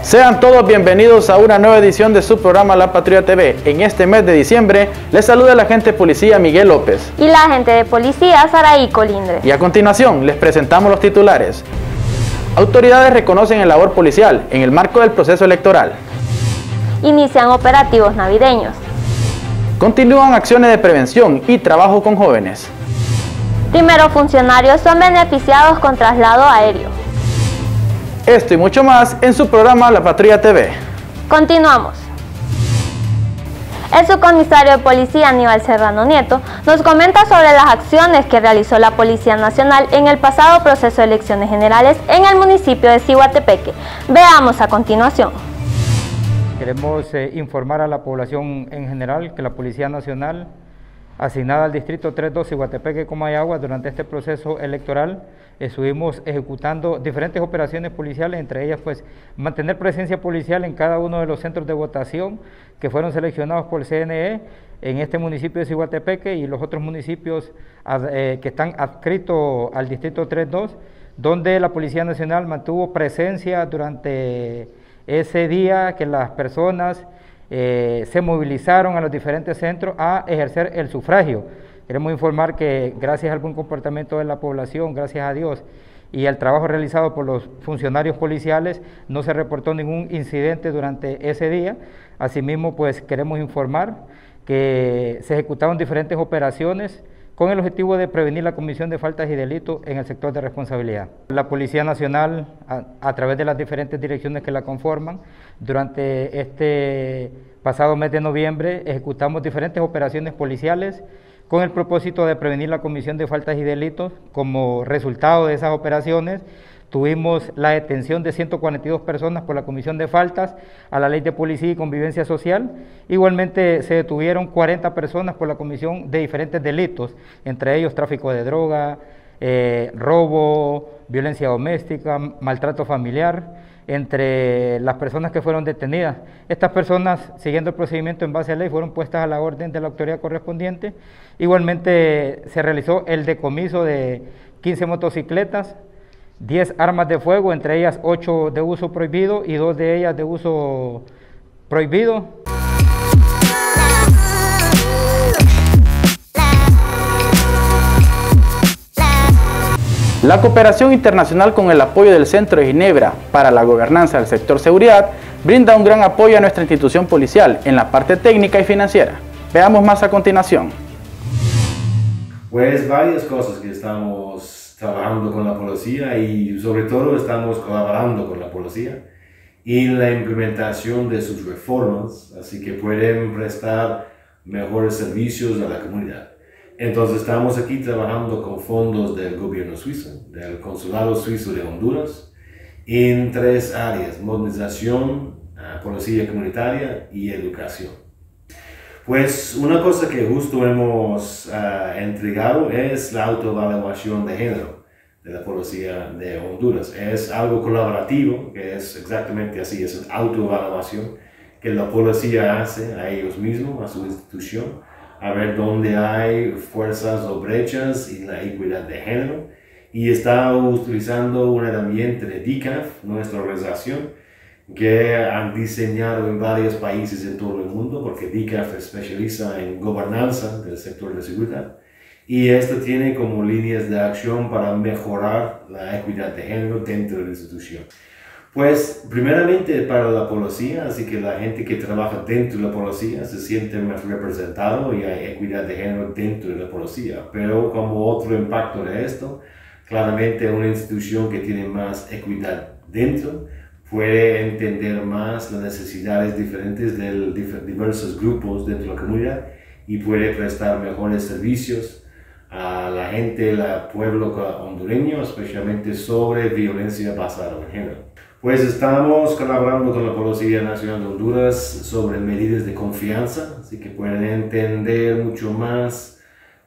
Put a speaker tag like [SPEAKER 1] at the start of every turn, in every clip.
[SPEAKER 1] Sean todos bienvenidos a una nueva edición de su programa La Patrulla TV. En este mes de diciembre, les saluda el agente de policía Miguel López.
[SPEAKER 2] Y la agente de policía Saraí Colindre.
[SPEAKER 1] Y a continuación, les presentamos los titulares. Autoridades reconocen el labor policial en el marco del proceso electoral.
[SPEAKER 2] Inician operativos navideños.
[SPEAKER 1] Continúan acciones de prevención y trabajo con jóvenes.
[SPEAKER 2] Primeros funcionarios son beneficiados con traslado aéreo.
[SPEAKER 1] Esto y mucho más en su programa La Patrulla TV.
[SPEAKER 2] Continuamos. El subcomisario de policía Aníbal Serrano Nieto nos comenta sobre las acciones que realizó la Policía Nacional en el pasado proceso de elecciones generales en el municipio de Ciguatepeque. Veamos a continuación.
[SPEAKER 3] Queremos informar a la población en general que la Policía Nacional, asignada al Distrito 3-2 Ciguatepeque, Comayagua, durante este proceso electoral, estuvimos ejecutando diferentes operaciones policiales, entre ellas pues mantener presencia policial en cada uno de los centros de votación que fueron seleccionados por el CNE en este municipio de Ciguatepeque y los otros municipios que están adscritos al Distrito 3-2, donde la Policía Nacional mantuvo presencia durante ese día que las personas se movilizaron a los diferentes centros a ejercer el sufragio. Queremos informar que gracias al buen comportamiento de la población, gracias a Dios, y al trabajo realizado por los funcionarios policiales, no se reportó ningún incidente durante ese día. Asimismo, pues queremos informar que se ejecutaron diferentes operaciones con el objetivo de prevenir la comisión de faltas y delitos en el sector de responsabilidad. La Policía Nacional, a través de las diferentes direcciones que la conforman, durante este pasado mes de noviembre ejecutamos diferentes operaciones policiales con el propósito de prevenir la comisión de faltas y delitos. Como resultado de esas operaciones, tuvimos la detención de 142 personas por la comisión de faltas a la Ley de Policía y Convivencia Social. Igualmente se detuvieron 40 personas por la comisión de diferentes delitos, entre ellos tráfico de droga, robo, violencia doméstica, maltrato familiar, entre las personas que fueron detenidas. Estas personas, siguiendo el procedimiento en base a ley, fueron puestas a la orden de la autoridad correspondiente. Igualmente se realizó el decomiso de 15 motocicletas, 10 armas de fuego, entre ellas 8 de uso prohibido y 2 de ellas de uso prohibido.
[SPEAKER 1] La cooperación internacional con el apoyo del Centro de Ginebra para la gobernanza del sector seguridad brinda un gran apoyo a nuestra institución policial en la parte técnica y financiera. Veamos más a continuación.
[SPEAKER 4] Pues varias cosas que estamos trabajando con la policía y sobre todo estamos colaborando con la policía en la implementación de sus reformas, así que pueden prestar mejores servicios a la comunidad. Entonces estamos aquí trabajando con fondos del gobierno suizo, del Consulado Suizo de Honduras, en 3 áreas: modernización, policía comunitaria y educación. Pues una cosa que justo hemos entregado es la autoevaluación de género de la policía de Honduras. Es algo colaborativo, que es exactamente así, es una autoevaluación que la policía hace a ellos mismos, a su institución, a ver dónde hay fuerzas o brechas en la equidad de género, y está utilizando una herramienta de DICAF, nuestra organización, que han diseñado en varios países en todo el mundo, porque DICAF se especializa en gobernanza del sector de seguridad, y esto tiene como líneas de acción para mejorar la equidad de género dentro de la institución. Pues primeramente para la policía, así que la gente que trabaja dentro de la policía se siente más representado y hay equidad de género dentro de la policía. Pero como otro impacto de esto, claramente una institución que tiene más equidad dentro puede entender más las necesidades diferentes de diversos grupos dentro de la comunidad y puede prestar mejores servicios a la gente, al pueblo hondureño, especialmente sobre violencia basada en género. Pues estamos colaborando con la Policía Nacional de Honduras sobre medidas de confianza, así que pueden entender mucho más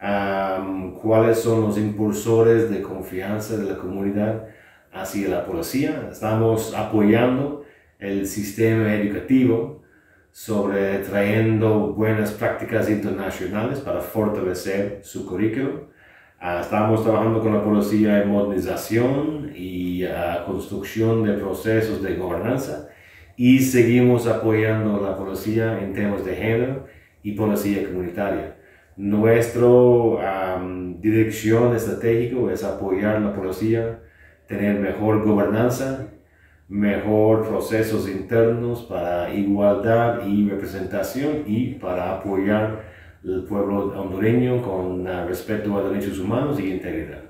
[SPEAKER 4] cuáles son los impulsores de confianza de la comunidad hacia la policía. Estamos apoyando el sistema educativo sobre trayendo buenas prácticas internacionales para fortalecer su currículo. Estamos trabajando con la policía en modernización y construcción de procesos de gobernanza y seguimos apoyando a la policía en temas de género y policía comunitaria. Nuestra dirección estratégica es apoyar a la policía, tener mejor gobernanza, mejor procesos internos para igualdad y representación y para apoyar al pueblo hondureño con respeto a derechos humanos y integridad.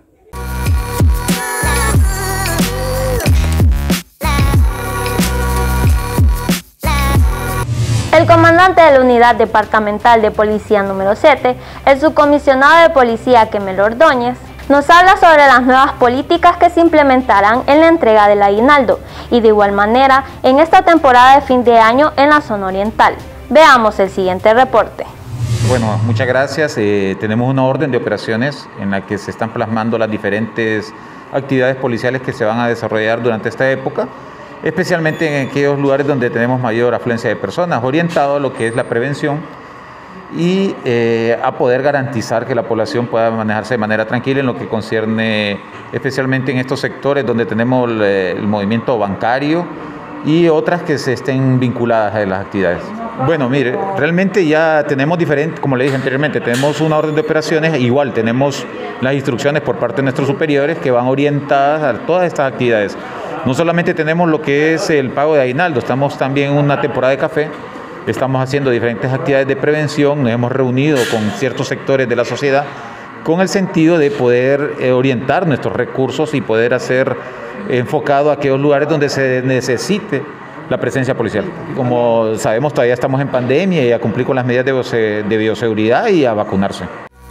[SPEAKER 2] El comandante de la Unidad Departamental de Policía número 7, el subcomisionado de Policía Kemel Ordóñez, nos habla sobre las nuevas políticas que se implementarán en la entrega del aguinaldo y de igual manera en esta temporada de fin de año en la zona oriental. Veamos el siguiente reporte.
[SPEAKER 5] Bueno, muchas gracias. Tenemos una orden de operaciones en la que se están plasmando las diferentes actividades policiales que se van a desarrollar durante esta época, especialmente en aquellos lugares donde tenemos mayor afluencia de personas, orientado a lo que es la prevención y a poder garantizar que la población pueda manejarse de manera tranquila en lo que concierne especialmente en estos sectores donde tenemos el movimiento bancario y otras que se estén vinculadas a las actividades. Bueno, mire, realmente ya tenemos diferentes, como le dije anteriormente, tenemos una orden de operaciones, igual tenemos las instrucciones por parte de nuestros superiores que van orientadas a todas estas actividades. No solamente tenemos lo que es el pago de aguinaldo, estamos también en una temporada de café, estamos haciendo diferentes actividades de prevención, nos hemos reunido con ciertos sectores de la sociedad con el sentido de poder orientar nuestros recursos y poder hacer enfocado a aquellos lugares donde se necesite la presencia policial. Como sabemos, todavía estamos en pandemia y a cumplir con las medidas de bioseguridad y a vacunarse.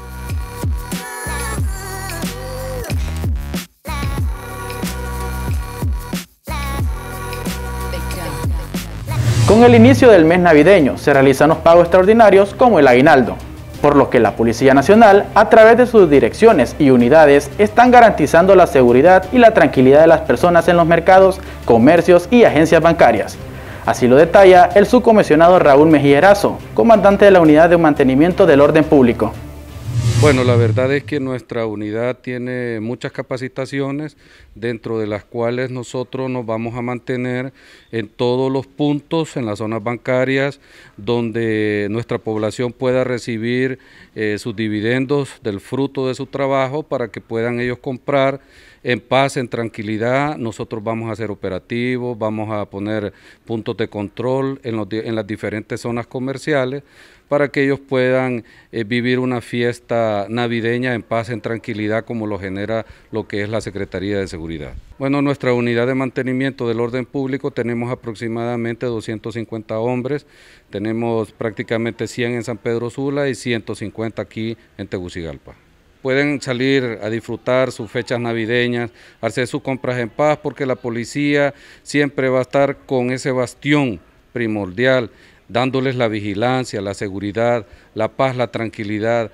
[SPEAKER 1] Con el inicio del mes navideño se realizan los pagos extraordinarios como el aguinaldo, por lo que la Policía Nacional, a través de sus direcciones y unidades, están garantizando la seguridad y la tranquilidad de las personas en los mercados, comercios y agencias bancarias. Así lo detalla el subcomisionado Raúl Mejía Erazo, comandante de la Unidad de Mantenimiento del Orden Público.
[SPEAKER 6] Bueno, la verdad es que nuestra unidad tiene muchas capacitaciones, dentro de las cuales nosotros nos vamos a mantener en todos los puntos, en las zonas bancarias, donde nuestra población pueda recibir sus dividendos del fruto de su trabajo para que puedan ellos comprar en paz, en tranquilidad. Nosotros vamos a hacer operativos, vamos a poner puntos de control en las diferentes zonas comerciales para que ellos puedan vivir una fiesta navideña en paz, en tranquilidad, como lo genera lo que es la Secretaría de Seguridad. Bueno, nuestra unidad de mantenimiento del orden público tenemos aproximadamente 250 hombres, tenemos prácticamente 100 en San Pedro Sula y 150 aquí en Tegucigalpa. Pueden salir a disfrutar sus fechas navideñas, hacer sus compras en paz, porque la policía siempre va a estar con ese bastión primordial, dándoles la vigilancia, la seguridad, la paz, la tranquilidad.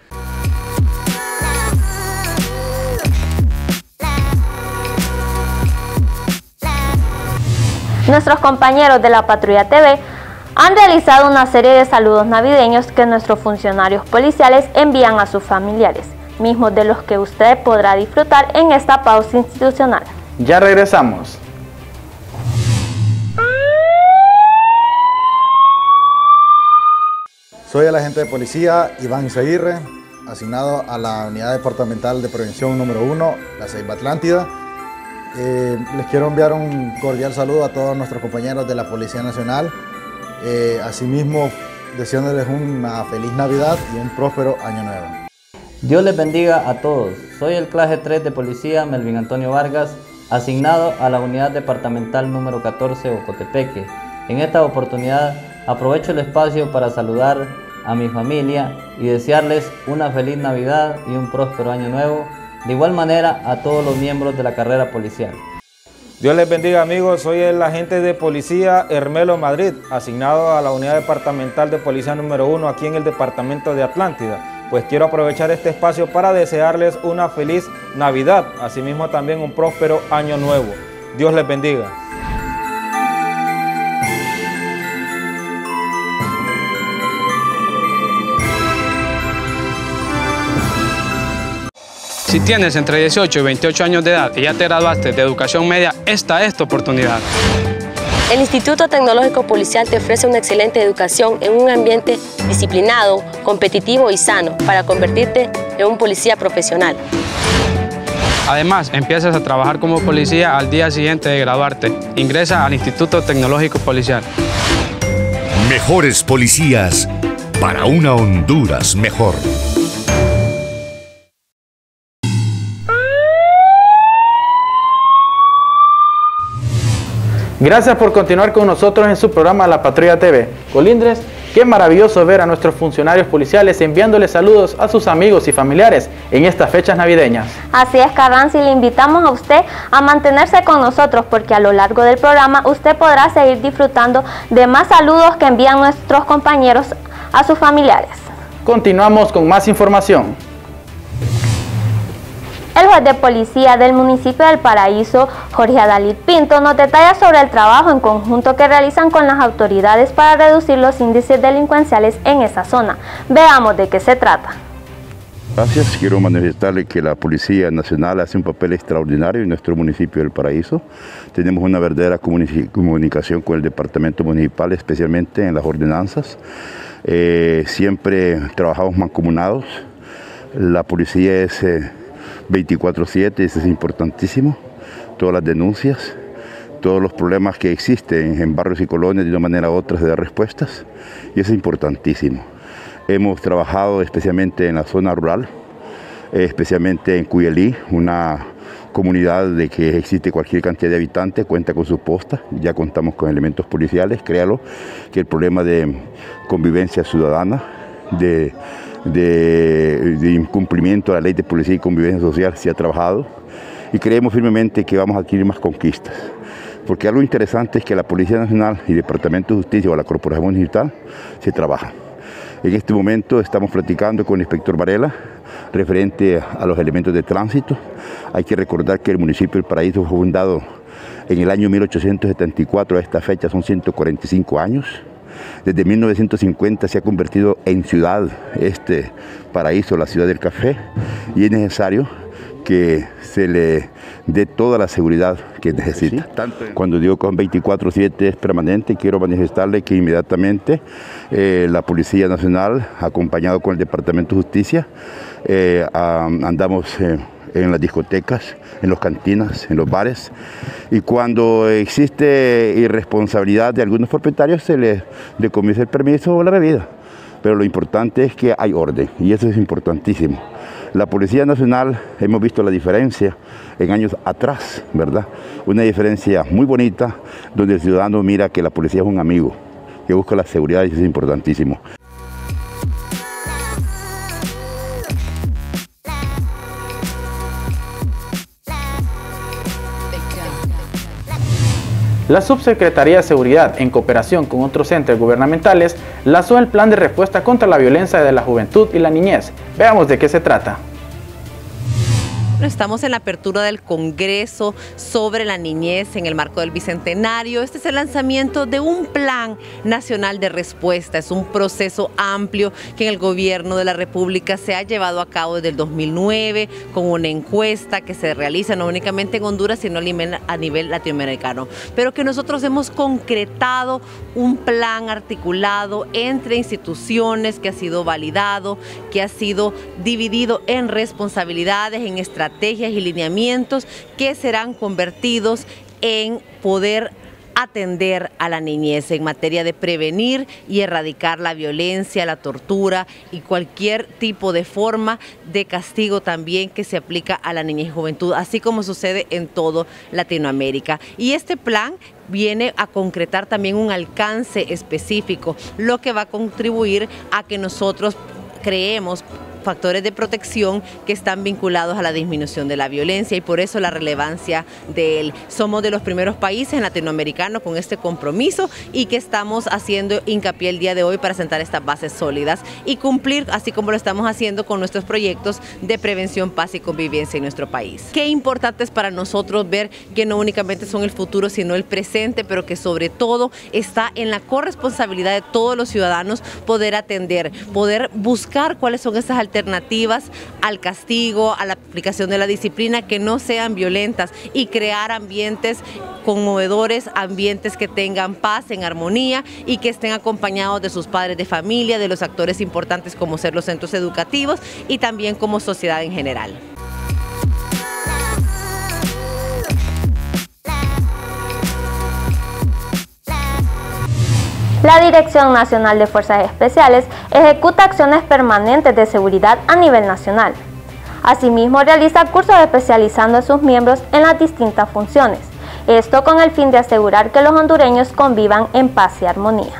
[SPEAKER 2] Nuestros compañeros de la Patrulla TV han realizado una serie de saludos navideños que nuestros funcionarios policiales envían a sus familiares, mismos de los que usted podrá disfrutar en esta pausa institucional.
[SPEAKER 1] Ya regresamos.
[SPEAKER 7] Soy el agente de policía Iván Izaguirre, asignado a la Unidad Departamental de Prevención número 1, la Ceiba Atlántida. Les quiero enviar un cordial saludo a todos nuestros compañeros de la Policía Nacional. Asimismo, deseándoles una feliz Navidad y un próspero Año Nuevo.
[SPEAKER 8] Dios les bendiga a todos. Soy el clase 3 de policía Melvin Antonio Vargas, asignado a la Unidad Departamental número 14 Ocotepeque. En esta oportunidad aprovecho el espacio para saludar a mi familia y desearles una feliz Navidad y un próspero Año Nuevo. De igual manera a todos los miembros de la carrera policial.
[SPEAKER 9] Dios les bendiga, amigos. Soy el agente de policía Hermelo Madrid, asignado a la Unidad Departamental de Policía número 1 aquí en el departamento de Atlántida. Pues quiero aprovechar este espacio para desearles una feliz Navidad, asimismo también un próspero Año Nuevo. Dios les bendiga.
[SPEAKER 10] Si tienes entre 18 y 28 años de edad y ya te graduaste de educación media, esta es tu oportunidad. El Instituto Tecnológico Policial te ofrece una excelente educación en un ambiente disciplinado, competitivo y sano para convertirte en un policía profesional.
[SPEAKER 11] Además, empiezas a trabajar como policía al día siguiente de graduarte. Ingresa al Instituto Tecnológico Policial.
[SPEAKER 12] Mejores policías para una Honduras mejor.
[SPEAKER 1] Gracias por continuar con nosotros en su programa La Patrulla TV. Colindres, qué maravilloso ver a nuestros funcionarios policiales enviándoles saludos a sus amigos y familiares en estas fechas navideñas.
[SPEAKER 2] Así es, Carranza, y le invitamos a usted a mantenerse con nosotros porque a lo largo del programa usted podrá seguir disfrutando de más saludos que envían nuestros compañeros a sus familiares.
[SPEAKER 1] Continuamos con más información.
[SPEAKER 2] El juez de policía del municipio del Paraíso, Jorge Adalid Pinto, nos detalla sobre el trabajo en conjunto que realizan con las autoridades para reducir los índices delincuenciales en esa zona. Veamos de qué se trata.
[SPEAKER 13] Gracias. Quiero manifestarle que la Policía Nacional hace un papel extraordinario en nuestro municipio del Paraíso. Tenemos una verdadera comunicación con el departamento municipal, especialmente en las ordenanzas. Siempre trabajamos mancomunados. La policía es 24/7, eso es importantísimo. Todas las denuncias, todos los problemas que existen en barrios y colonias de una manera u otra se dan respuestas y eso es importantísimo. Hemos trabajado especialmente en la zona rural, especialmente en Cuyelí, una comunidad de que existe cualquier cantidad de habitantes, cuenta con su posta, ya contamos con elementos policiales, créalo, que el problema de convivencia ciudadana, de incumplimiento a la ley de policía y convivencia social se ha trabajado y creemos firmemente que vamos a adquirir más conquistas. Porque algo interesante es que la Policía Nacional y Departamento de Justicia o la Corporación Municipal se trabajan. En este momento estamos platicando con el inspector Varela referente a los elementos de tránsito. Hay que recordar que el municipio del Paraíso fue fundado en el año 1874, a esta fecha son 145 años. Desde 1950 se ha convertido en ciudad este Paraíso, la ciudad del café, y es necesario que se le dé toda la seguridad que necesita. Cuando digo con 24/7 es permanente, quiero manifestarle que inmediatamente la Policía Nacional, acompañado con el Departamento de Justicia, andamos en las discotecas, en las cantinas, en los bares, y cuando existe irresponsabilidad de algunos propietarios se les decomisa el permiso o la bebida. Pero lo importante es que hay orden, y eso es importantísimo. La Policía Nacional, hemos visto la diferencia en años atrás, ¿verdad? Una diferencia muy bonita, donde el ciudadano mira que la policía es un amigo, que busca la seguridad, y eso es importantísimo.
[SPEAKER 1] La Subsecretaría de Seguridad, en cooperación con otros entes gubernamentales, lanzó el Plan de Respuesta contra la Violencia de la Juventud y la Niñez. Veamos de qué se trata.
[SPEAKER 14] Estamos en la apertura del Congreso sobre la niñez en el marco del Bicentenario. Este es el lanzamiento de un plan nacional de respuesta. Es un proceso amplio que en el gobierno de la República se ha llevado a cabo desde el 2009 con una encuesta que se realiza no únicamente en Honduras, sino a nivel latinoamericano. Pero que nosotros hemos concretado un plan articulado entre instituciones que ha sido validado, que ha sido dividido en responsabilidades, en estrategias y lineamientos que serán convertidos en poder atender a la niñez en materia de prevenir y erradicar la violencia, la tortura y cualquier tipo de forma de castigo también que se aplica a la niñez y juventud, así como sucede en todo Latinoamérica. Y este plan viene a concretar también un alcance específico, lo que va a contribuir a que nosotros creemos factores de protección que están vinculados a la disminución de la violencia y por eso la relevancia de él. Somos de los primeros países latinoamericanos con este compromiso y que estamos haciendo hincapié el día de hoy para sentar estas bases sólidas y cumplir, así como lo estamos haciendo con nuestros proyectos de prevención, paz y convivencia en nuestro país. Qué importante es para nosotros ver que no únicamente son el futuro, sino el presente, pero que sobre todo está en la corresponsabilidad de todos los ciudadanos poder atender, poder buscar cuáles son esas alternativas alternativas al castigo, a la aplicación de la disciplina que no sean violentas y crear ambientes conmovedores, ambientes que tengan paz, en armonía y que estén acompañados de sus padres de familia, de los actores importantes como ser los centros educativos y también como sociedad en general.
[SPEAKER 2] La Dirección Nacional de Fuerzas Especiales ejecuta acciones permanentes de seguridad a nivel nacional. Asimismo, realiza cursos especializando a sus miembros en las distintas funciones. Esto con el fin de asegurar que los hondureños convivan en paz y armonía.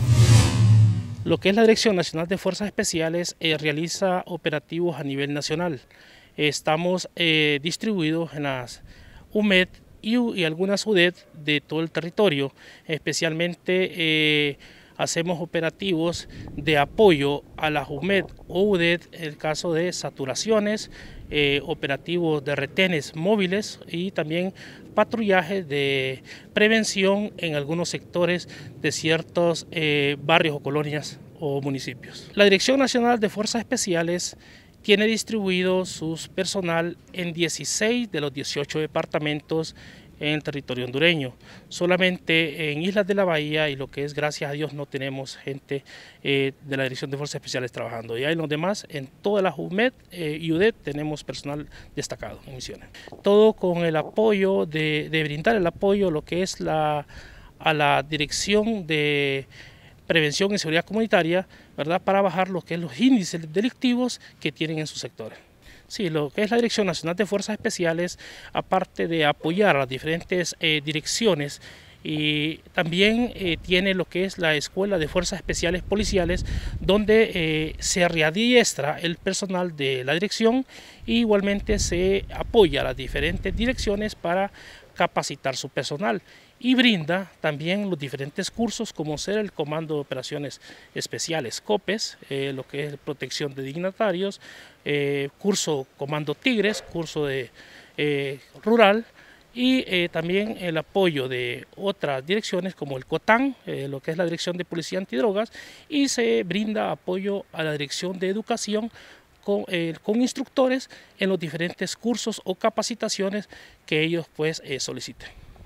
[SPEAKER 15] Lo que es la Dirección Nacional de Fuerzas Especiales realiza operativos a nivel nacional. Estamos distribuidos en las UMED y algunas UDED de todo el territorio. Especialmente hacemos operativos de apoyo a las UMED o UDED en el caso de saturaciones, operativos de retenes móviles y también patrullaje de prevención en algunos sectores de ciertos barrios o colonias o municipios. La Dirección Nacional de Fuerzas Especiales tiene distribuido su personal en 16 de los 18 departamentos en el territorio hondureño. Solamente en Islas de la Bahía y lo que es, gracias a Dios, no tenemos gente de la Dirección de Fuerzas Especiales trabajando. Y en los demás, en todas las UMED y UDED tenemos personal destacado en misiones. Todo con el apoyo de brindar el apoyo lo que es a la Dirección de Prevención y Seguridad Comunitaria, ¿verdad?, para bajar lo que es los índices delictivos que tienen en sus sectores. Sí, lo que es la Dirección Nacional de Fuerzas Especiales, aparte de apoyar a las diferentes direcciones, y también tiene lo que es la Escuela de Fuerzas Especiales Policiales, donde se readiestra el personal de la dirección y igualmente se apoya a las diferentes direcciones para capacitar su personal. Y brinda también los diferentes cursos como ser el Comando de Operaciones Especiales, COPES, lo que es protección de dignatarios, curso Comando Tigres, curso de rural y también el apoyo de otras direcciones como el COTAN, lo que es la Dirección de Policía Antidrogas, y se brinda apoyo a la Dirección de Educación con instructores en los diferentes cursos o capacitaciones que ellos pues soliciten.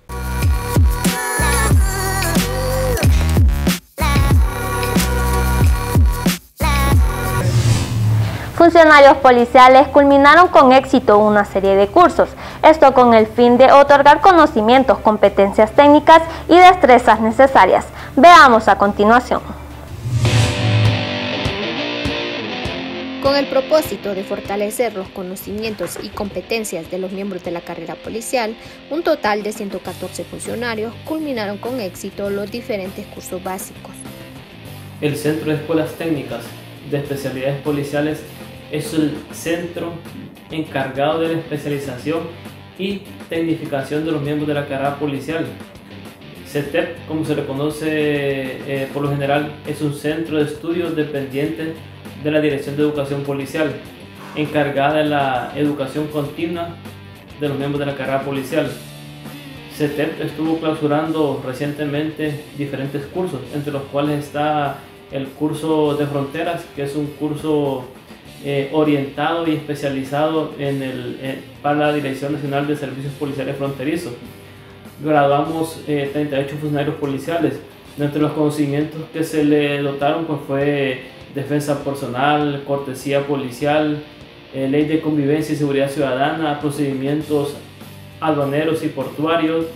[SPEAKER 2] Funcionarios policiales culminaron con éxito una serie de cursos, esto con el fin de otorgar conocimientos, competencias técnicas y destrezas necesarias. Veamos a continuación.
[SPEAKER 16] Con el propósito de fortalecer los conocimientos y competencias de los miembros de la carrera policial, un total de 114 funcionarios culminaron con éxito los diferentes cursos básicos.
[SPEAKER 17] El Centro de Escuelas Técnicas de Especialidades Policiales es el centro encargado de la especialización y tecnificación de los miembros de la carrera policial. CETEP, como se le conoce por lo general, es un centro de estudios dependiente de la Dirección de Educación Policial, encargada de la educación continua de los miembros de la carrera policial. CETEP estuvo clausurando recientemente diferentes cursos, entre los cuales está el curso de fronteras, que es un curso orientado y especializado para la Dirección Nacional de Servicios Policiales Fronterizos. Graduamos 38 funcionarios policiales. Entre los conocimientos que se le dotaron pues fue defensa personal, cortesía policial, ley de convivencia y seguridad ciudadana, procedimientos aduaneros y portuarios,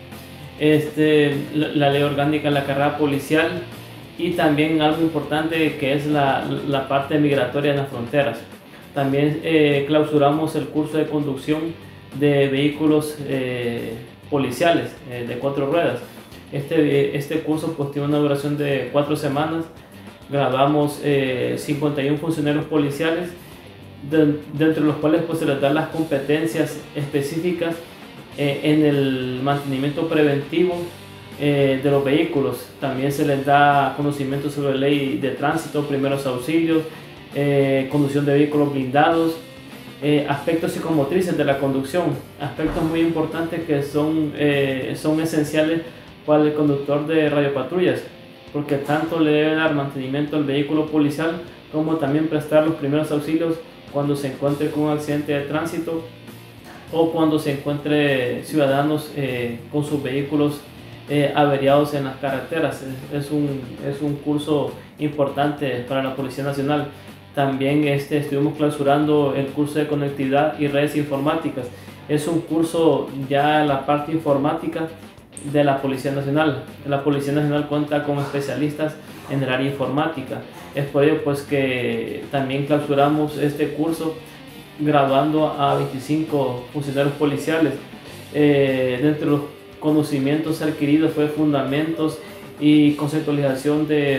[SPEAKER 17] la ley orgánica de la carrera policial y también algo importante que es la parte migratoria en las fronteras. También clausuramos el curso de conducción de vehículos policiales de 4 ruedas. Este curso pues, tiene una duración de 4 semanas. Graduamos 51 funcionarios policiales, de entre los cuales pues, se les dan las competencias específicas en el mantenimiento preventivo de los vehículos. También se les da conocimiento sobre la ley de tránsito, primeros auxilios, conducción de vehículos blindados, aspectos psicomotrices de la conducción, aspectos muy importantes que son esenciales para el conductor de radiopatrullas, porque tanto le debe dar mantenimiento al vehículo policial como también prestar los primeros auxilios cuando se encuentre con un accidente de tránsito o cuando se encuentre ciudadanos con sus vehículos averiados en las carreteras. Es un curso importante para la Policía Nacional. También estuvimos clausurando el curso de conectividad y redes informáticas. Es un curso ya en la parte informática de la Policía Nacional. La Policía Nacional cuenta con especialistas en el área informática. Es por ello pues que también clausuramos este curso graduando a 25 funcionarios policiales. Dentro de los conocimientos adquiridos fue fundamentos y conceptualización de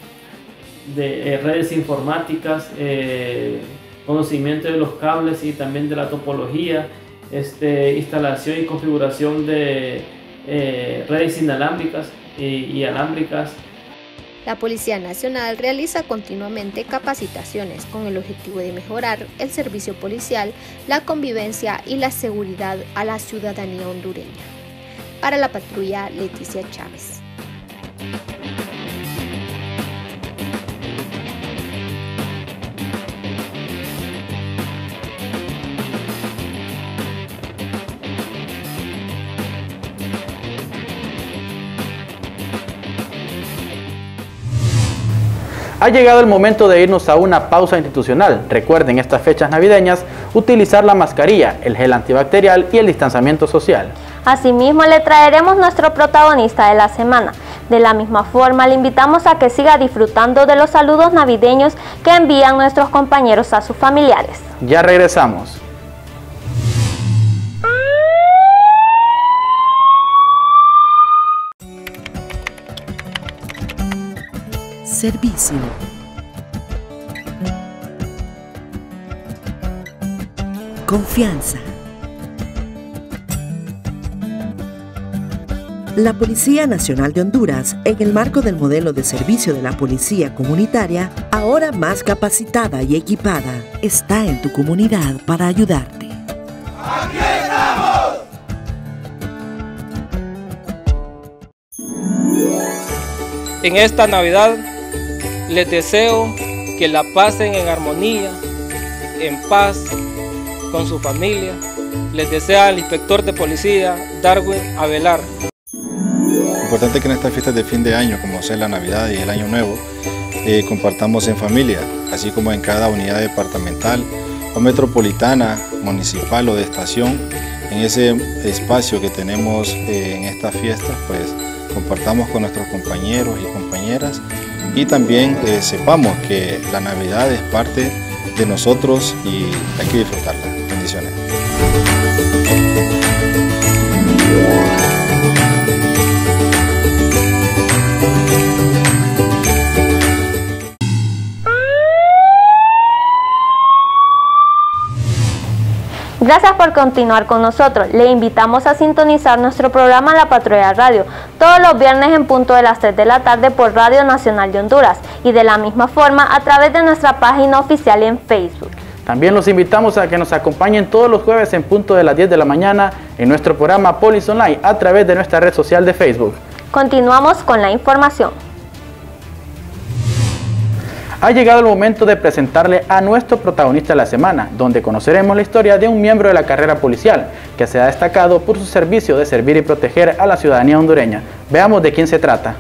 [SPEAKER 17] redes informáticas, conocimiento de los cables y también de la topología, instalación y configuración de redes inalámbricas y alámbricas.
[SPEAKER 16] La Policía Nacional realiza continuamente capacitaciones con el objetivo de mejorar el servicio policial, la convivencia y la seguridad a la ciudadanía hondureña. Para la patrulla, Leticia Chávez.
[SPEAKER 1] Ha llegado el momento de irnos a una pausa institucional. Recuerden estas fechas navideñas utilizar la mascarilla, el gel antibacterial y el distanciamiento social.
[SPEAKER 2] Asimismo, le traeremos nuestro protagonista de la semana. De la misma forma, le invitamos a que siga disfrutando de los saludos navideños que envían nuestros compañeros a sus familiares.
[SPEAKER 1] Ya regresamos.
[SPEAKER 18] Servicio. Confianza. La Policía Nacional de Honduras, en el marco del modelo de servicio de la Policía Comunitaria, ahora más capacitada y equipada, está en tu comunidad para ayudarte.
[SPEAKER 19] ¡Aquí estamos!
[SPEAKER 20] En esta Navidad les deseo que la pasen en armonía, en paz, con su familia. Les desea el inspector de policía, Darwin Avelar.
[SPEAKER 7] Importante que en estas fiestas de fin de año, como es la Navidad y el Año Nuevo, compartamos en familia, así como en cada unidad departamental o metropolitana, municipal o de estación. En ese espacio que tenemos en estas fiestas, pues compartamos con nuestros compañeros y compañeras y también sepamos que la Navidad es parte de nosotros y hay que disfrutarla. Bendiciones.
[SPEAKER 2] Gracias por continuar con nosotros. Le invitamos a sintonizar nuestro programa La Patrulla Radio todos los viernes en punto de las 3 de la tarde por Radio Nacional de Honduras y de la misma forma a través de nuestra página oficial en Facebook.
[SPEAKER 1] También los invitamos a que nos acompañen todos los jueves en punto de las 10 de la mañana en nuestro programa Police Online a través de nuestra red social de Facebook.
[SPEAKER 2] Continuamos con la información.
[SPEAKER 1] Ha llegado el momento de presentarle a nuestro protagonista de la semana, donde conoceremos la historia de un miembro de la carrera policial que se ha destacado por su servicio de servir y proteger a la ciudadanía hondureña. Veamos de quién se trata.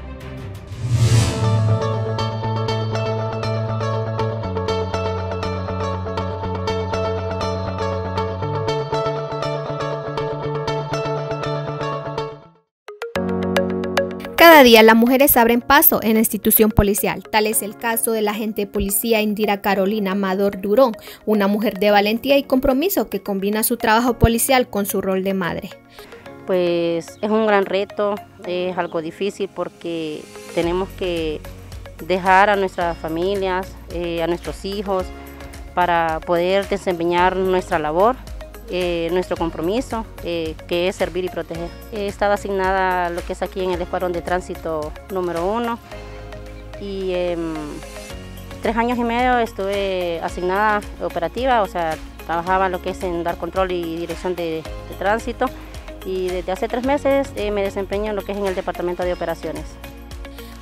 [SPEAKER 16] Cada día las mujeres abren paso en la institución policial. Tal es el caso de la agente de policía Indira Carolina Amador Durón, una mujer de valentía y compromiso que combina su trabajo policial con su rol de madre.
[SPEAKER 21] Pues es un gran reto, es algo difícil porque tenemos que dejar a nuestras familias, a nuestros hijos, para poder desempeñar nuestra labor. Nuestro compromiso, que es servir y proteger. He estado asignada a lo que es aquí en el Escuadrón de Tránsito número 1 y 3 años y medio estuve asignada operativa, o sea, trabajaba lo que es en dar control y dirección de tránsito y desde hace 3 meses me desempeño en lo que es en el Departamento de Operaciones.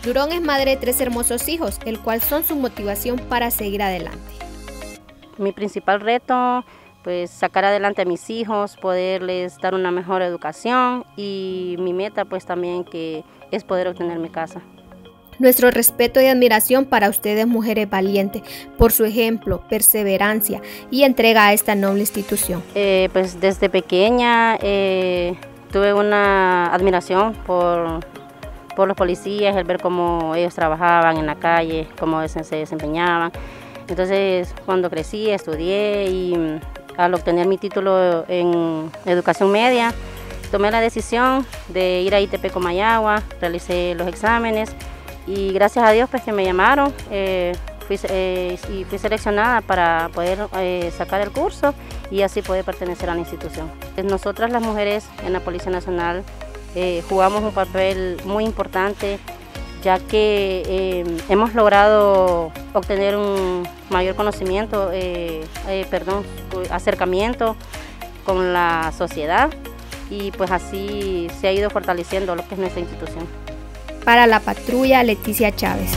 [SPEAKER 16] Durón es madre de 3 hermosos hijos, el cual son su motivación para seguir adelante.
[SPEAKER 21] Mi principal reto, pues sacar adelante a mis hijos, poderles dar una mejor educación, y mi meta pues también que es poder obtener mi casa.
[SPEAKER 16] Nuestro respeto y admiración para ustedes, mujeres valientes, por su ejemplo, perseverancia y entrega a esta noble institución.
[SPEAKER 21] Pues desde pequeña tuve una admiración por los policías, el ver cómo ellos trabajaban en la calle, cómo se desempeñaban. Entonces, cuando crecí, estudié y al obtener mi título en educación media, tomé la decisión de ir a ITP Comayagua, realicé los exámenes y gracias a Dios pues que me llamaron, fui seleccionada para poder sacar el curso y así poder pertenecer a la institución. Nosotras las mujeres en la Policía Nacional jugamos un papel muy importante, ya que hemos logrado obtener un mayor conocimiento, acercamiento con la sociedad, y pues así se ha ido fortaleciendo lo que es nuestra institución.
[SPEAKER 16] Para la patrulla, Leticia Chávez.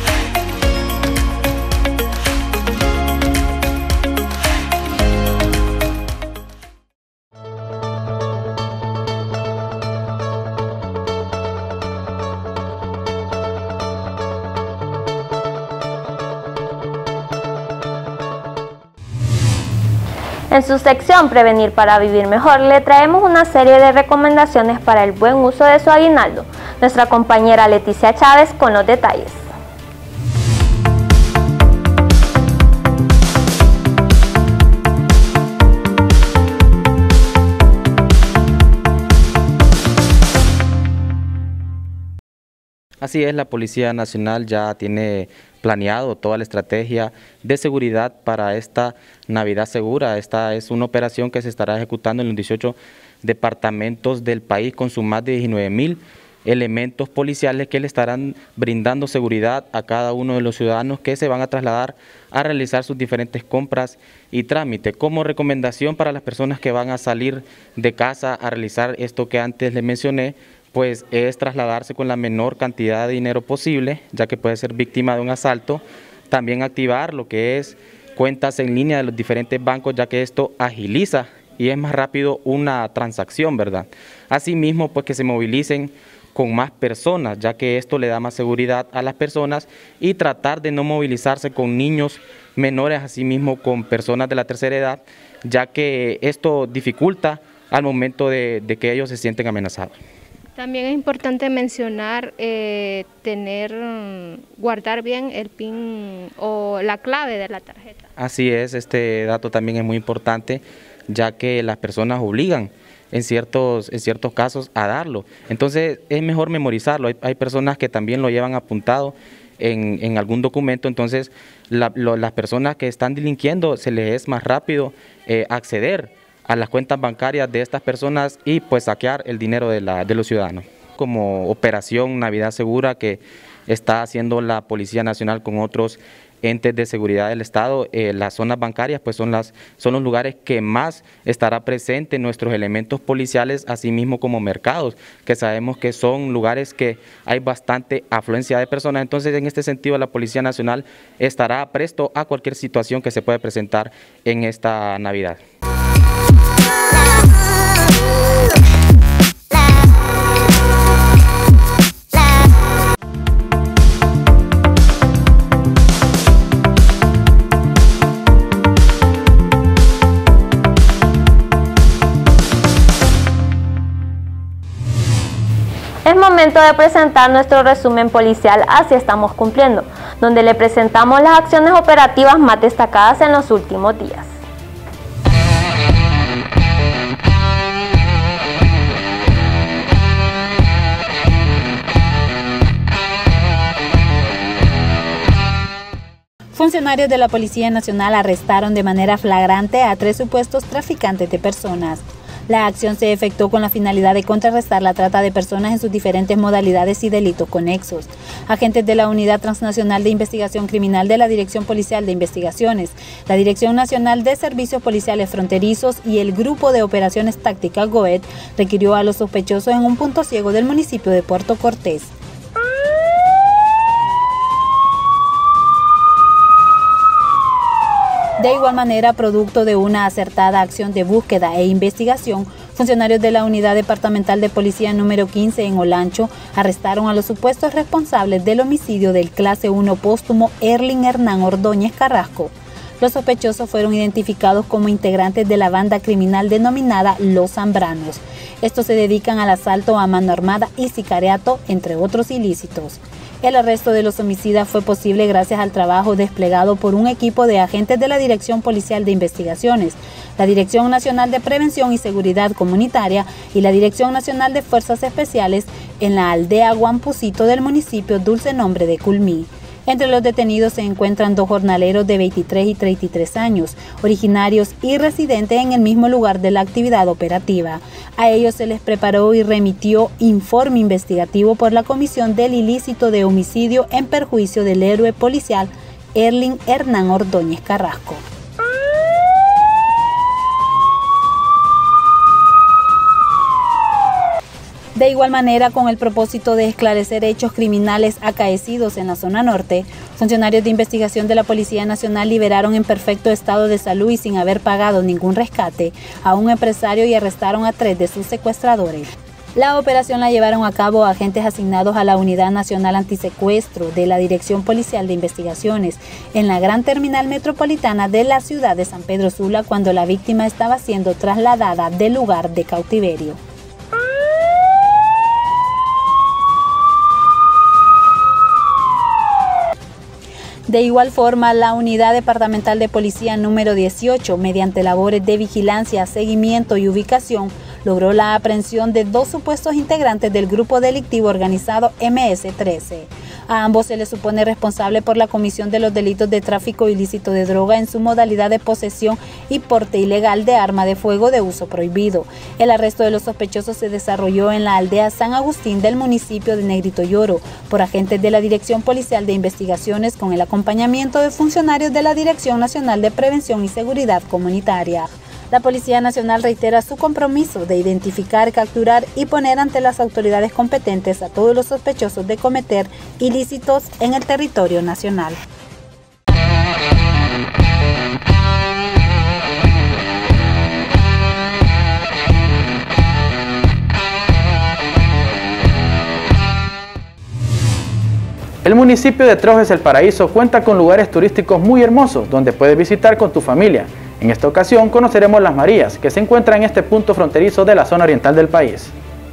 [SPEAKER 2] En su sección Prevenir para Vivir Mejor le traemos una serie de recomendaciones para el buen uso de su aguinaldo. Nuestra compañera Leticia Chávez con los detalles.
[SPEAKER 3] Así es, la Policía Nacional ya tiene planeado toda la estrategia de seguridad para esta Navidad Segura. Esta es una operación que se estará ejecutando en los 18 departamentos del país con sus más de 19,000 elementos policiales que le estarán brindando seguridad a cada uno de los ciudadanos que se van a trasladar a realizar sus diferentes compras y trámites. Como recomendación para las personas que van a salir de casa a realizar esto que antes les mencioné, pues es trasladarse con la menor cantidad de dinero posible, ya que puede ser víctima de un asalto. También activar lo que es cuentas en línea de los diferentes bancos, ya que esto agiliza y es más rápido una transacción, ¿verdad? Asimismo, pues que se movilicen con más personas, ya que esto le da más seguridad a las personas, y tratar de no movilizarse con niños menores, asimismo con personas de la tercera edad, ya que esto dificulta al momento de que ellos se sienten amenazados.
[SPEAKER 16] También es importante mencionar guardar bien el PIN o la clave de la tarjeta.
[SPEAKER 3] Así es, este dato también es muy importante, ya que las personas obligan en ciertos casos a darlo. Entonces es mejor memorizarlo. Hay personas que también lo llevan apuntado en algún documento, entonces las personas que están delinquiendo se les es más rápido acceder a las cuentas bancarias de estas personas y pues saquear el dinero de los ciudadanos. Como operación Navidad Segura que está haciendo la Policía Nacional con otros entes de seguridad del Estado, las zonas bancarias pues son los lugares que más estará presente nuestros elementos policiales, así mismo como mercados, que sabemos que son lugares que hay bastante afluencia de personas. Entonces, en este sentido, la Policía Nacional estará presto a cualquier situación que se pueda presentar en esta Navidad.
[SPEAKER 2] Es momento de presentar nuestro resumen policial Así Estamos Cumpliendo, donde le presentamos las acciones operativas más destacadas en los últimos días.
[SPEAKER 22] Funcionarios de la Policía Nacional arrestaron de manera flagrante a 3 supuestos traficantes de personas. La acción se efectuó con la finalidad de contrarrestar la trata de personas en sus diferentes modalidades y delitos conexos. Agentes de la Unidad Transnacional de Investigación Criminal de la Dirección Policial de Investigaciones, la Dirección Nacional de Servicios Policiales Fronterizos y el Grupo de Operaciones Tácticas GOET requirió a los sospechosos en un punto ciego del municipio de Puerto Cortés. De igual manera, producto de una acertada acción de búsqueda e investigación, funcionarios de la Unidad Departamental de Policía número 15 en Olancho arrestaron a los supuestos responsables del homicidio del clase 1 póstumo Erling Hernán Ordóñez Carrasco. Los sospechosos fueron identificados como integrantes de la banda criminal denominada Los Zambranos. Estos se dedican al asalto a mano armada y sicariato, entre otros ilícitos. El arresto de los homicidas fue posible gracias al trabajo desplegado por un equipo de agentes de la Dirección Policial de Investigaciones, la Dirección Nacional de Prevención y Seguridad Comunitaria y la Dirección Nacional de Fuerzas Especiales en la aldea Guampucito del municipio Dulce Nombre de Culmí. Entre los detenidos se encuentran 2 jornaleros de 23 y 33 años, originarios y residentes en el mismo lugar de la actividad operativa. A ellos se les preparó y remitió informe investigativo por la Comisión del Ilícito de Homicidio en perjuicio del héroe policial Erling Hernán Ordóñez Carrasco. De igual manera, con el propósito de esclarecer hechos criminales acaecidos en la zona norte, funcionarios de investigación de la Policía Nacional liberaron en perfecto estado de salud y sin haber pagado ningún rescate a un empresario y arrestaron a 3 de sus secuestradores. La operación la llevaron a cabo agentes asignados a la Unidad Nacional Antisecuestro de la Dirección Policial de Investigaciones en la Gran Terminal Metropolitana de la ciudad de San Pedro Sula cuando la víctima estaba siendo trasladada del lugar de cautiverio. De igual forma, la Unidad Departamental de Policía número 18, mediante labores de vigilancia, seguimiento y ubicación, logró la aprehensión de 2 supuestos integrantes del grupo delictivo organizado MS-13. A ambos se les supone responsable por la comisión de los delitos de tráfico ilícito de droga en su modalidad de posesión y porte ilegal de arma de fuego de uso prohibido. El arresto de los sospechosos se desarrolló en la aldea San Agustín del municipio de Negrito Lloro por agentes de la Dirección Policial de Investigaciones con el acompañamiento de funcionarios de la Dirección Nacional de Prevención y Seguridad Comunitaria. La Policía Nacional reitera su compromiso de identificar, capturar y poner ante las autoridades competentes a todos los sospechosos de cometer ilícitos en el territorio nacional.
[SPEAKER 1] El municipio de Trojes El Paraíso cuenta con lugares turísticos muy hermosos donde puedes visitar con tu familia. En esta ocasión conoceremos Las Marías, que se encuentra en este punto fronterizo de la zona oriental del país.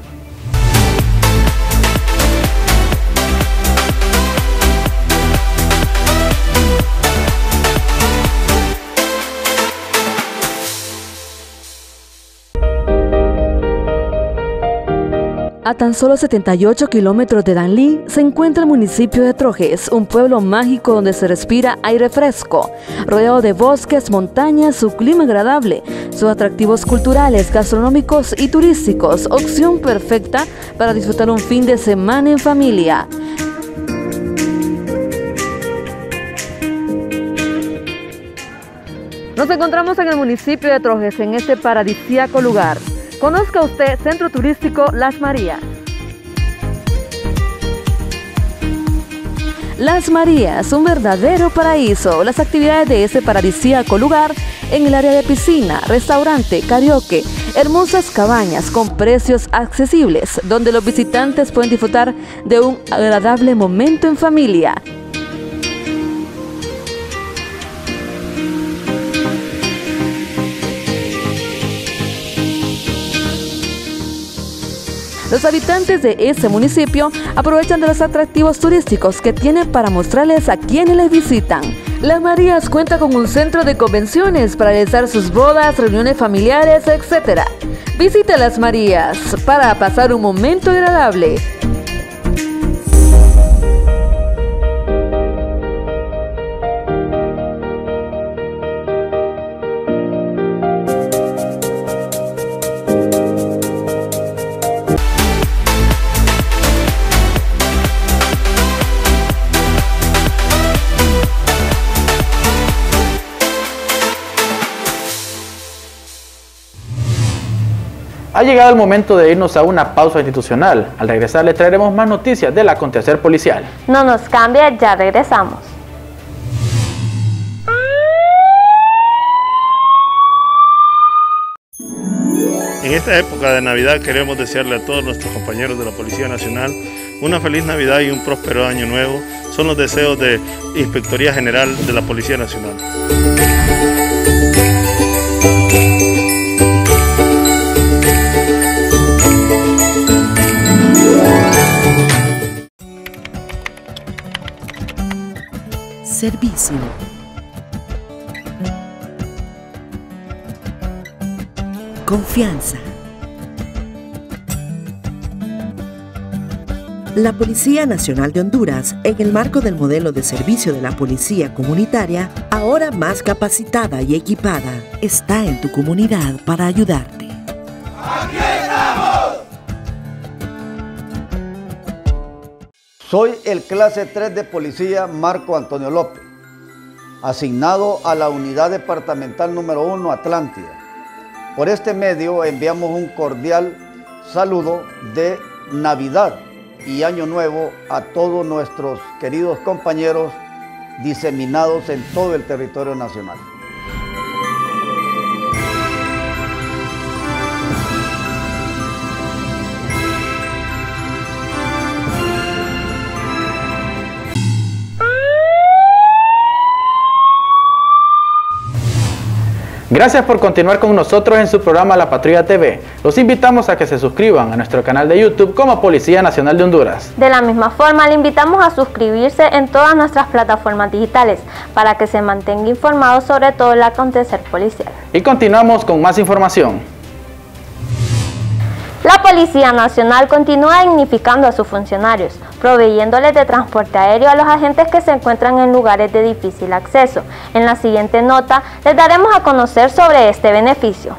[SPEAKER 4] A tan solo 78 kilómetros de Danlí se encuentra el municipio de Trojes, un pueblo mágico donde se respira aire fresco, rodeado de bosques, montañas, su clima agradable, sus atractivos culturales, gastronómicos y turísticos, opción perfecta para disfrutar un fin de semana en familia. Nos encontramos en el municipio de Trojes, en este paradisíaco lugar. Conozca usted Centro Turístico Las Marías. Las Marías, un verdadero paraíso. Las actividades de este paradisíaco lugar en el área de piscina, restaurante, karaoke, hermosas cabañas con precios accesibles, donde los visitantes pueden disfrutar de un agradable momento en familia. Los habitantes de ese municipio aprovechan de los atractivos turísticos que tiene para mostrarles a quienes les visitan. Las Marías cuenta con un centro de convenciones para realizar sus bodas, reuniones familiares, etc. Visita Las Marías para pasar un momento agradable.
[SPEAKER 1] Ha llegado el momento de irnos a una pausa institucional. Al regresar le traeremos más noticias del acontecer policial.
[SPEAKER 2] No nos cambie, ya regresamos.
[SPEAKER 5] esta época de Navidad queremos desearle a todos nuestros compañeros de la Policía Nacional una feliz Navidad y un próspero año nuevo. Son los deseos de Inspectoría General de la Policía Nacional.
[SPEAKER 18] Servicio. Confianza. La Policía Nacional de Honduras, en el marco del modelo de servicio de la Policía Comunitaria, ahora más capacitada y equipada, está en tu comunidad para ayudarte.
[SPEAKER 19] ¡Aquí estamos!
[SPEAKER 6] Soy el clase 3 de policía Marco Antonio López, asignado a la unidad departamental número 1 Atlántida. Por este medio enviamos un cordial saludo de Navidad y Año Nuevo a todos nuestros queridos compañeros diseminados en todo el territorio nacional.
[SPEAKER 1] Gracias por continuar con nosotros en su programa La Patrulla TV. Los invitamos a que se suscriban a nuestro canal de YouTube como Policía Nacional de Honduras.
[SPEAKER 2] De la misma forma, le invitamos a suscribirse en todas nuestras plataformas digitales para que se mantenga informado sobre todo el acontecer policial.
[SPEAKER 1] Y continuamos con más información.
[SPEAKER 2] La Policía Nacional continúa dignificando a sus funcionarios, proveyéndoles de transporte aéreo a los agentes que se encuentran en lugares de difícil acceso. En la siguiente nota les daremos a conocer sobre este beneficio.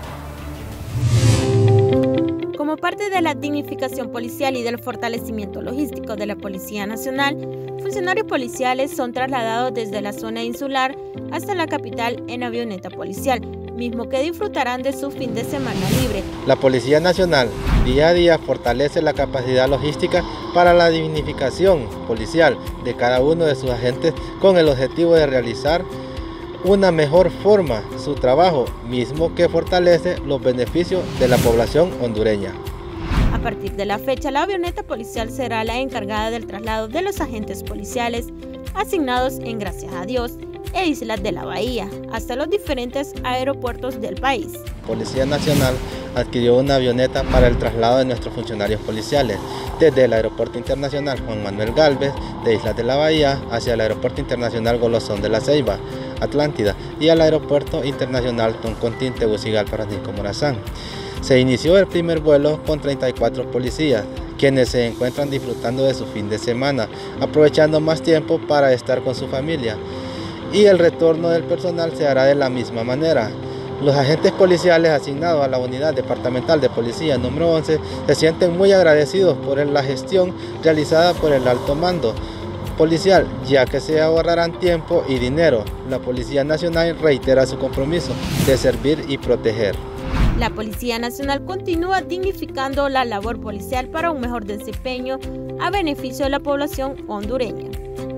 [SPEAKER 23] Como parte de la dignificación policial y del fortalecimiento logístico de la Policía Nacional, funcionarios policiales son trasladados desde la zona insular hasta la capital en avioneta policial, mismo que disfrutarán de su fin de semana libre.
[SPEAKER 24] La Policía Nacional día a día fortalece la capacidad logística para la dignificación policial de cada uno de sus agentes con el objetivo de realizar una mejor forma su trabajo, mismo que fortalece los beneficios de la población hondureña.
[SPEAKER 23] A partir de la fecha, la avioneta policial será la encargada del traslado de los agentes policiales asignados en Gracias a Dios e Islas de la Bahía hasta los diferentes aeropuertos del país.
[SPEAKER 24] Policía Nacional adquirió una avioneta para el traslado de nuestros funcionarios policiales desde el Aeropuerto Internacional Juan Manuel Gálvez de Islas de la Bahía hacia el Aeropuerto Internacional Golosón de la Ceiba, Atlántida, y al Aeropuerto Internacional Toncontín Tegucigalpa, Francisco Morazán. Se inició el primer vuelo con 34 policías, quienes se encuentran disfrutando de su fin de semana, aprovechando más tiempo para estar con su familia. Y el retorno del personal se hará de la misma manera. Los agentes policiales asignados a la Unidad Departamental de Policía número 11 se sienten muy agradecidos por la gestión realizada por el alto mando policial, ya que se ahorrarán tiempo y dinero. La Policía Nacional reitera su compromiso de servir y proteger.
[SPEAKER 23] La Policía Nacional continúa dignificando la labor policial para un mejor desempeño a beneficio de la población hondureña.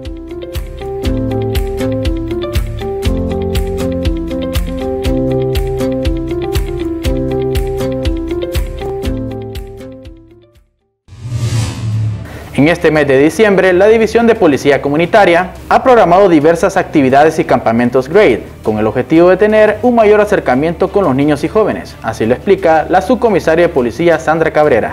[SPEAKER 1] En este mes de diciembre, la División de Policía Comunitaria ha programado diversas actividades y campamentos GRADE con el objetivo de tener un mayor acercamiento con los niños y jóvenes. Así lo explica la subcomisaria de policía Sandra Cabrera.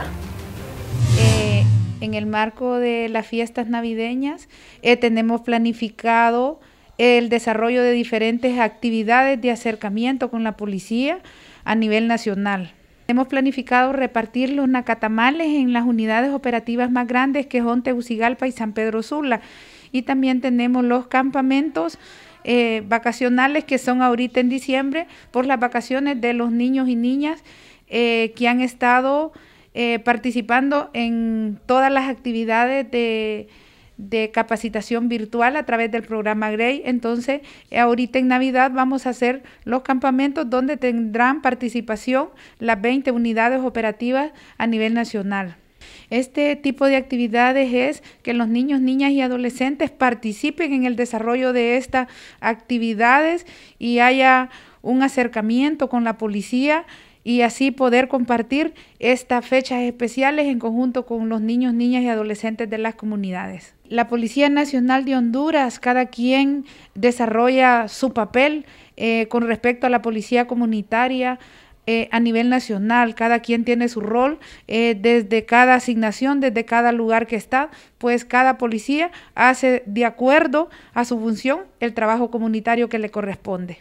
[SPEAKER 25] En el marco de las fiestas navideñas tenemos planificado el desarrollo de diferentes actividades de acercamiento con la policía a nivel nacional. Hemos planificado repartir los nacatamales en las unidades operativas más grandes que son Tegucigalpa y San Pedro Sula. Y también tenemos los campamentos vacacionales que son ahorita en diciembre por las vacaciones de los niños y niñas que han estado participando en todas las actividades de capacitación virtual a través del programa GRADE. Entonces, ahorita en Navidad vamos a hacer los campamentos donde tendrán participación las 20 unidades operativas a nivel nacional. Este tipo de actividades es que los niños, niñas y adolescentes participen en el desarrollo de estas actividades y haya un acercamiento con la policía y así poder compartir estas fechas especiales en conjunto con los niños, niñas y adolescentes de las comunidades. La Policía Nacional de Honduras, cada quien desarrolla su papel con respecto a la policía comunitaria. A nivel nacional, cada quien tiene su rol, desde cada asignación, desde cada lugar que está, pues cada policía hace de acuerdo a su función el trabajo comunitario que le corresponde.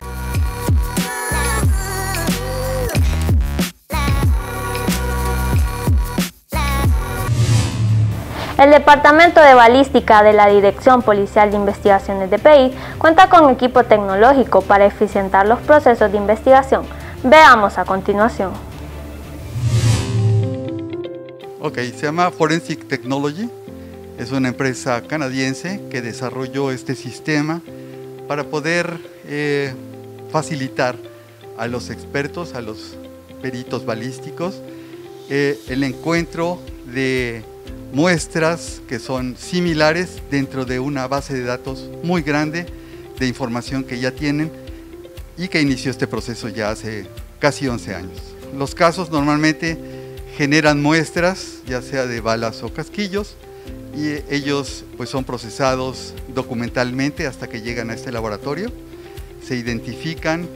[SPEAKER 2] El Departamento de Balística de la Dirección Policial de Investigaciones DPI cuenta con equipo tecnológico para eficientar los procesos de investigación. Veamos a continuación.
[SPEAKER 8] Ok, se llama Forensic Technology. Es una empresa canadiense que desarrolló este sistema para poder facilitar a los expertos, a los peritos balísticos, el encuentro de muestras que son similares dentro de una base de datos muy grande de información que ya tienen y que inició este proceso ya hace casi 11 años. Los casos normalmente generan muestras, ya sea de balas o casquillos, y ellos pues son procesados documentalmente hasta que llegan a este laboratorio. Se identifican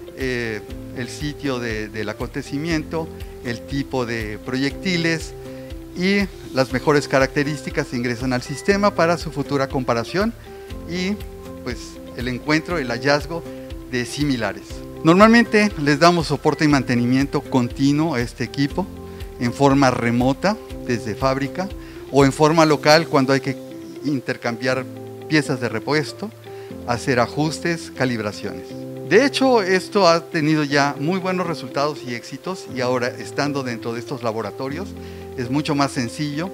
[SPEAKER 8] el sitio del acontecimiento, el tipo de proyectiles y las mejores características se ingresan al sistema para su futura comparación y pues el encuentro, el hallazgo de similares. Normalmente les damos soporte y mantenimiento continuo a este equipo en forma remota desde fábrica o en forma local cuando hay que intercambiar piezas de repuesto, hacer ajustes, calibraciones. De hecho, esto ha tenido ya muy buenos resultados y éxitos y ahora estando dentro de estos laboratorios es mucho más sencillo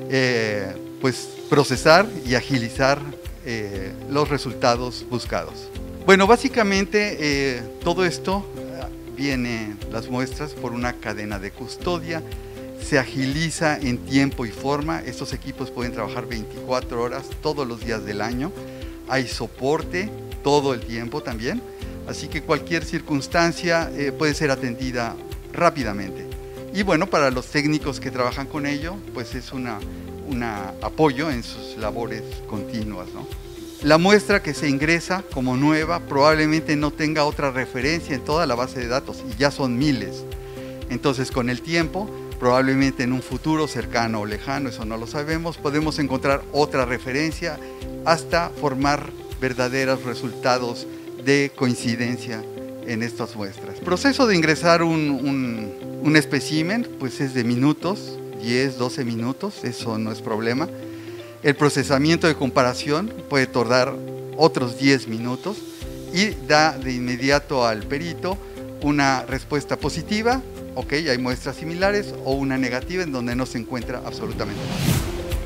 [SPEAKER 8] pues procesar y agilizar los resultados buscados. Bueno, básicamente todo esto viene las muestras por una cadena de custodia, se agiliza en tiempo y forma, estos equipos pueden trabajar 24 horas todos los días del año, hay soporte todo el tiempo también, así que cualquier circunstancia puede ser atendida rápidamente. Y bueno, para los técnicos que trabajan con ello, pues es un apoyo en sus labores continuas, ¿no? La muestra que se ingresa como nueva probablemente no tenga otra referencia en toda la base de datos y ya son miles. Entonces con el tiempo, probablemente en un futuro cercano o lejano, eso no lo sabemos, podemos encontrar otra referencia hasta formar verdaderos resultados de coincidencia en estas muestras. El proceso de ingresar un espécimen pues es de minutos, 10, 12 minutos, eso no es problema. El procesamiento de comparación puede tardar otros 10 minutos y da de inmediato al perito una respuesta positiva, ok, hay muestras similares, o una negativa en donde no se encuentra absolutamente nada.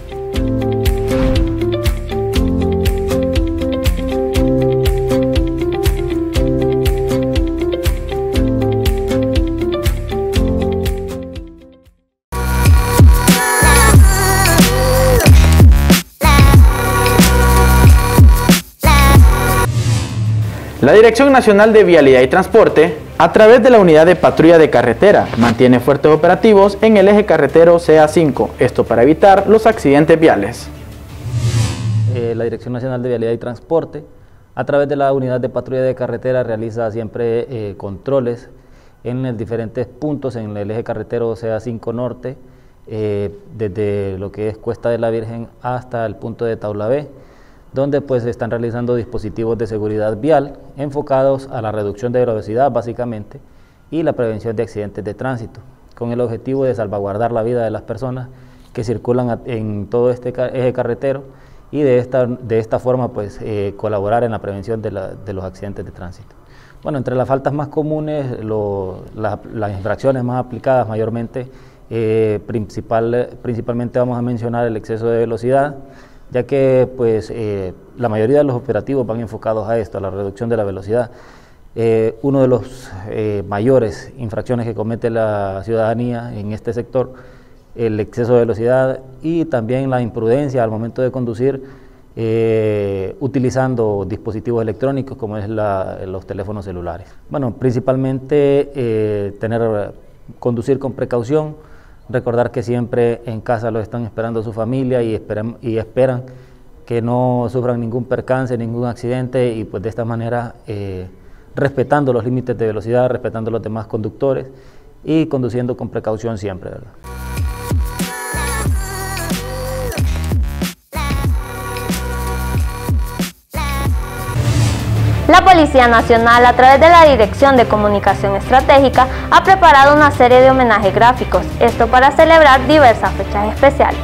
[SPEAKER 1] La Dirección Nacional de Vialidad y Transporte, a través de la Unidad de Patrulla de Carretera, mantiene fuertes operativos en el eje carretero CA5, esto para evitar los accidentes viales.
[SPEAKER 9] La Dirección Nacional de Vialidad y Transporte, a través de la Unidad de Patrulla de Carretera, realiza siempre controles en los diferentes puntos en el eje carretero CA5 Norte, desde lo que es Cuesta de la Virgen hasta el punto de Taulabé, donde pues se están realizando dispositivos de seguridad vial enfocados a la reducción de velocidad básicamente y la prevención de accidentes de tránsito, con el objetivo de salvaguardar la vida de las personas que circulan en todo este eje carretero y de esta forma pues colaborar en la prevención de los accidentes de tránsito. Bueno, entre las faltas más comunes, las infracciones más aplicadas mayormente, principalmente vamos a mencionar el exceso de velocidad, ya que pues, la mayoría de los operativos van enfocados a esto, a la reducción de la velocidad. Uno de los mayores infracciones que comete la ciudadanía en este sector, el exceso de velocidad y también la imprudencia al momento de conducir, utilizando dispositivos electrónicos como es los teléfonos celulares. Bueno, principalmente conducir con precaución, recordar que siempre en casa los están esperando su familia y esperan que no sufran ningún percance, ningún accidente, y pues de esta manera respetando los límites de velocidad, respetando a los demás conductores y conduciendo con precaución siempre, ¿verdad?
[SPEAKER 2] La Policía Nacional, a través de la Dirección de Comunicación Estratégica, ha preparado una serie de homenajes gráficos, esto para celebrar diversas fechas especiales.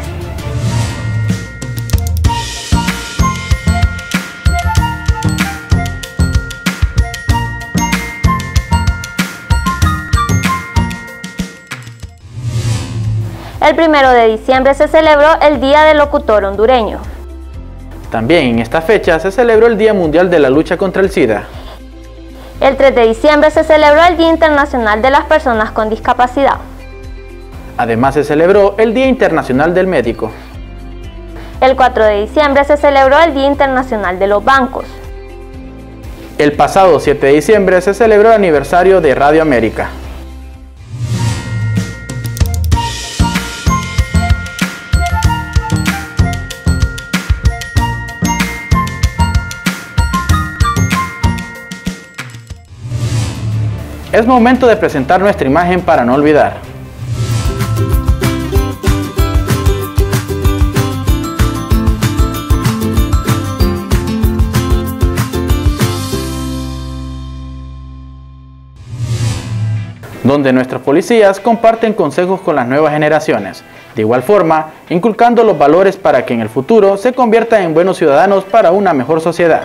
[SPEAKER 2] El 1 de diciembre se celebró el Día del Locutor Hondureño.
[SPEAKER 1] También en esta fecha se celebró el Día Mundial de la Lucha contra el SIDA.
[SPEAKER 2] El 3 de diciembre se celebró el Día Internacional de las Personas con Discapacidad.
[SPEAKER 1] Además se celebró el Día Internacional del Médico.
[SPEAKER 2] El 4 de diciembre se celebró el Día Internacional de los Bancos.
[SPEAKER 1] El pasado 7 de diciembre se celebró el aniversario de Radio América. Es momento de presentar nuestra imagen para no olvidar. Donde nuestros policías comparten consejos con las nuevas generaciones, de igual forma, inculcando los valores para que en el futuro se conviertan en buenos ciudadanos para una mejor sociedad.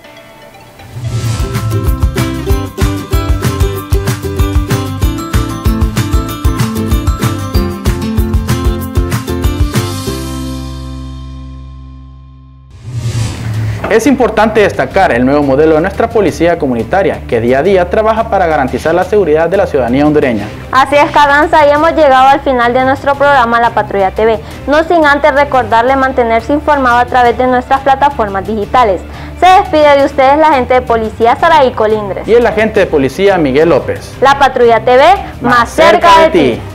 [SPEAKER 1] Es importante destacar el nuevo modelo de nuestra policía comunitaria, que día a día trabaja para garantizar la seguridad de la ciudadanía hondureña.
[SPEAKER 2] Así es, Carranza, y hemos llegado al final de nuestro programa La Patrulla TV, no sin antes recordarle mantenerse informado a través de nuestras plataformas digitales. Se despide de ustedes la agente de policía Saraí Colindres.
[SPEAKER 1] Y el agente de policía Miguel López.
[SPEAKER 2] La Patrulla TV, más cerca de ti.